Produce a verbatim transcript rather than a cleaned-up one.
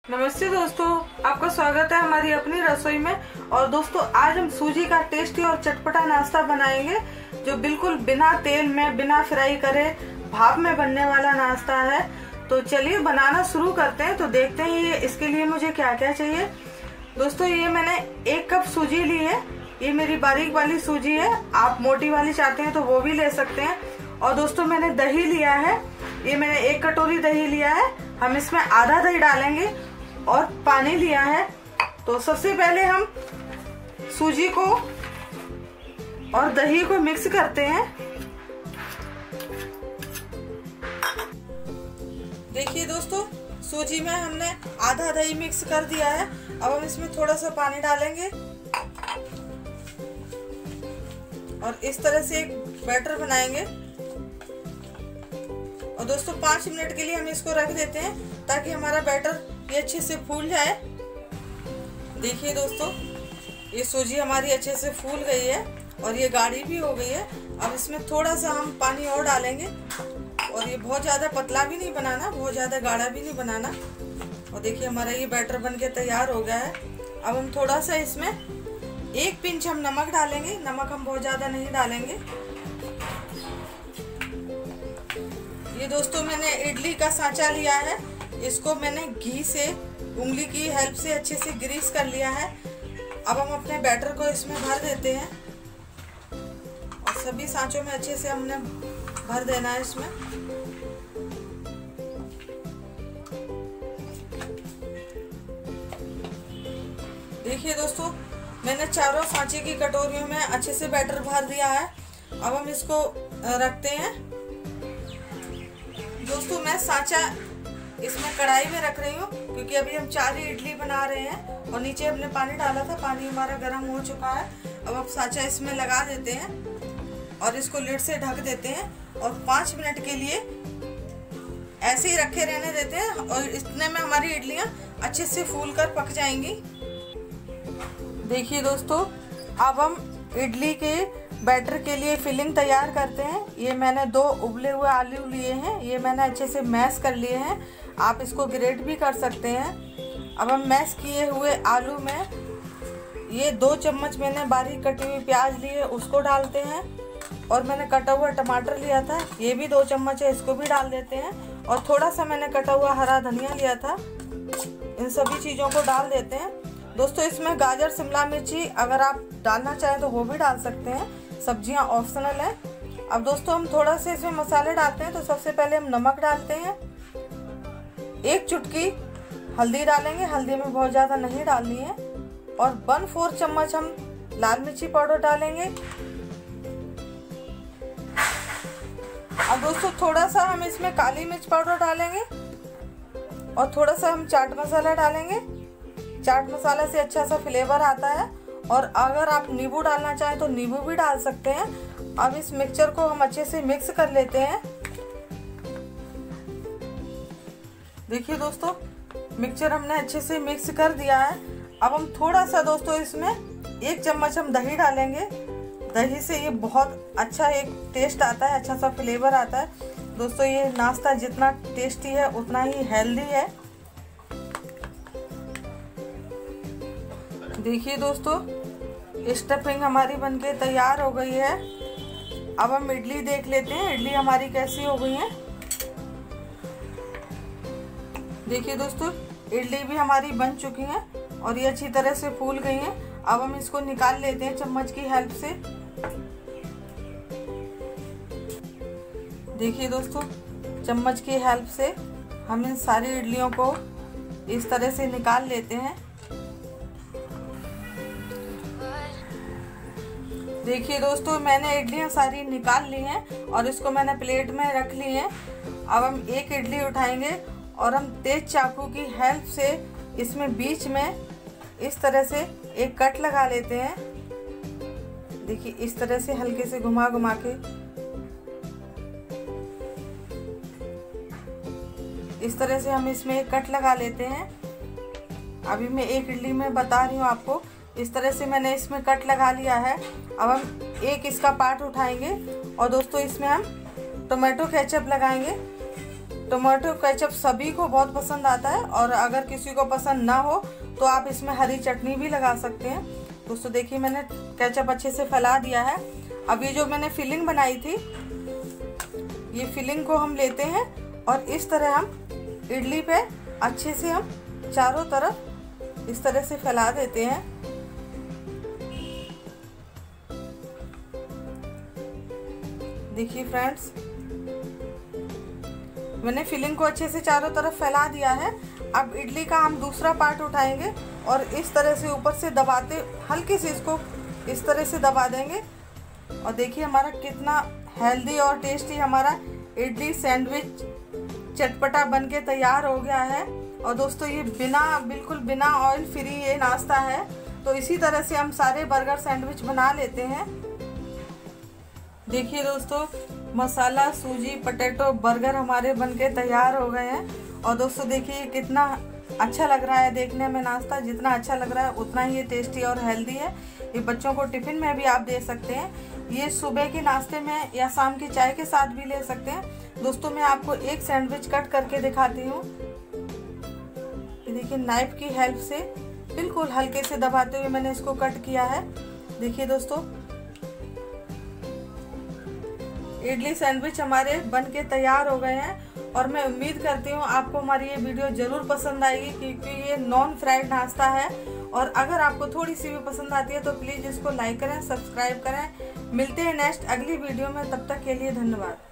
नमस्ते दोस्तों, आपका स्वागत है हमारी अपनी रसोई में। और दोस्तों, आज हम सूजी का टेस्टी और चटपटा नाश्ता बनाएंगे जो बिल्कुल बिना तेल में, बिना फ्राई करे भाप में बनने वाला नाश्ता है। तो चलिए बनाना शुरू करते हैं। तो देखते हैं ये इसके लिए मुझे क्या क्या चाहिए। दोस्तों, ये मैंने एक कप सूजी ली है। ये मेरी बारीक वाली सूजी है, आप मोटी वाली चाहते हैं तो वो भी ले सकते हैं। और दोस्तों, मैंने दही लिया है। ये मैंने एक कटोरी दही लिया है। हम इसमें आधा दही डालेंगे और पानी लिया है। तो सबसे पहले हम सूजी को और दही को मिक्स करते हैं। देखिए दोस्तों, सूजी में हमने आधा दही मिक्स कर दिया है। अब हम इसमें थोड़ा सा पानी डालेंगे और इस तरह से एक बैटर बनाएंगे। और दोस्तों, पाँच मिनट के लिए हम इसको रख देते हैं ताकि हमारा बैटर ये अच्छे से फूल जाए। देखिए दोस्तों, ये सूजी हमारी अच्छे से फूल गई है और ये गाढ़ी भी हो गई है। अब इसमें थोड़ा सा हम पानी और डालेंगे। और ये बहुत ज़्यादा पतला भी नहीं बनाना, बहुत ज़्यादा गाढ़ा भी नहीं बनाना। और देखिए हमारा ये बैटर बनके तैयार हो गया है। अब हम थोड़ा सा इसमें एक पिंच हम नमक डालेंगे। नमक हम बहुत ज़्यादा नहीं डालेंगे। ये दोस्तों, मैंने इडली का सांचा लिया है। इसको मैंने घी से, उंगली की हेल्प से अच्छे से ग्रीस कर लिया है। अब हम अपने बैटर को इसमें भर देते हैं और सभी सांचों में अच्छे से हमने भर देना है इसमें। देखिए दोस्तों, मैंने चारों सांचे की कटोरियों में अच्छे से बैटर भर दिया है। अब हम इसको रखते हैं। दोस्तों, मैं सांचा इसमें कढ़ाई में रख रही हूँ क्योंकि अभी हम चार ही इडली बना रहे हैं और नीचे हमने पानी डाला था। पानी हमारा गर्म हो चुका है। अब हम सांचा इसमें लगा देते हैं और इसको लिड से ढक देते हैं और पाँच मिनट के लिए ऐसे ही रखे रहने देते हैं। और इतने में हमारी इडलियाँ अच्छे से फूल कर पक जाएंगी। देखिए दोस्तों, अब हम इडली के बैटर के लिए फिलिंग तैयार करते हैं। ये मैंने दो उबले हुए आलू लिए हैं। ये मैंने अच्छे से मैश कर लिए हैं। आप इसको ग्रेट भी कर सकते हैं। अब हम मैश किए हुए आलू में ये दो चम्मच मैंने बारीक कटी हुई प्याज ली है, उसको डालते हैं। और मैंने कटा हुआ टमाटर लिया था, ये भी दो चम्मच है, इसको भी डाल देते हैं। और थोड़ा सा मैंने कटा हुआ हरा धनिया लिया था, इन सभी चीज़ों को डाल देते हैं। दोस्तों, इसमें गाजर, शिमला मिर्ची अगर आप डालना चाहें तो वो भी डाल सकते हैं। सब्जियां ऑप्शनल है। अब दोस्तों, हम थोड़ा से इसमें मसाले डालते हैं। तो सबसे पहले हम नमक डालते हैं। एक चुटकी हल्दी डालेंगे। हल्दी में बहुत ज़्यादा नहीं डालनी है। और वन फोर चम्मच हम लाल मिर्ची पाउडर डालेंगे। अब दोस्तों, थोड़ा सा हम इसमें काली मिर्च पाउडर डालेंगे और थोड़ा सा हम चाट मसाला डालेंगे। चाट मसाला से अच्छा सा फ्लेवर आता है। और अगर आप नींबू डालना चाहें तो नींबू भी डाल सकते हैं। अब इस मिक्सचर को हम अच्छे से मिक्स कर लेते हैं। देखिए दोस्तों, मिक्सचर हमने अच्छे से मिक्स कर दिया है। अब हम थोड़ा सा दोस्तों इसमें एक चम्मच हम दही डालेंगे। दही से ये बहुत अच्छा एक टेस्ट आता है, अच्छा सा फ्लेवर आता है। दोस्तों, ये नाश्ता जितना टेस्टी है उतना ही हेल्दी है। देखिए दोस्तों, स्टफिंग हमारी बनके तैयार हो गई है। अब हम इडली देख लेते हैं, इडली हमारी कैसी हो गई है। देखिए दोस्तों, इडली भी हमारी बन चुकी है और ये अच्छी तरह से फूल गई हैं। अब हम इसको निकाल लेते हैं चम्मच की हेल्प से। देखिए दोस्तों, चम्मच की हेल्प से हम इन सारी इडलियों को इस तरह से निकाल लेते हैं। देखिए दोस्तों, मैंने इडलियाँ सारी निकाल ली हैं और इसको मैंने प्लेट में रख ली हैं। अब हम एक इडली उठाएंगे और हम तेज चाकू की हेल्प से इसमें बीच में इस तरह से एक कट लगा लेते हैं। देखिए, इस तरह से हल्के से घुमा घुमा के इस तरह से हम इसमें एक कट लगा लेते हैं। अभी मैं एक इडली में बता रही हूँ आपको। इस तरह से मैंने इसमें कट लगा लिया है। अब हम एक इसका पार्ट उठाएंगे और दोस्तों इसमें हम टोमेटो केचप लगाएंगे। टमाटो केचप सभी को बहुत पसंद आता है, और अगर किसी को पसंद ना हो तो आप इसमें हरी चटनी भी लगा सकते हैं। दोस्तों देखिए मैंने केचप अच्छे से फैला दिया है। अब ये जो मैंने फिलिंग बनाई थी, ये फिलिंग को हम लेते हैं और इस तरह हम इडली पे अच्छे से हम चारों तरफ इस तरह से फैला देते हैं। देखिए फ्रेंड्स, मैंने फिलिंग को अच्छे से चारों तरफ फैला दिया है। अब इडली का हम दूसरा पार्ट उठाएंगे और इस तरह से ऊपर से दबाते, हल्के से इसको इस तरह से दबा देंगे। और देखिए हमारा कितना हेल्दी और टेस्टी हमारा इडली सैंडविच चटपटा बनके तैयार हो गया है। और दोस्तों ये बिना बिल्कुल बिना ऑयल फ्री ये नाश्ता है। तो इसी तरह से हम सारे बर्गर सैंडविच बना लेते हैं। देखिए दोस्तों, मसाला सूजी पटेटो बर्गर हमारे बनके तैयार हो गए हैं। और दोस्तों देखिए कितना अच्छा लग रहा है देखने में नाश्ता। जितना अच्छा लग रहा है उतना ही ये टेस्टी और हेल्दी है। ये बच्चों को टिफिन में भी आप दे सकते हैं। ये सुबह के नाश्ते में या शाम की चाय के साथ भी ले सकते हैं। दोस्तों मैं आपको एक सैंडविच कट करके दिखाती हूँ। ये देखिए नाइफ की हेल्प से बिल्कुल हल्के से दबाते हुए मैंने इसको कट किया है। देखिए दोस्तों, इडली सैंडविच हमारे बनके तैयार हो गए हैं। और मैं उम्मीद करती हूँ आपको हमारी ये वीडियो ज़रूर पसंद आएगी, क्योंकि ये नॉन फ्राइड नाश्ता है। और अगर आपको थोड़ी सी भी पसंद आती है तो प्लीज़ इसको लाइक करें, सब्सक्राइब करें। मिलते हैं नेक्स्ट अगली वीडियो में, तब तक के लिए धन्यवाद।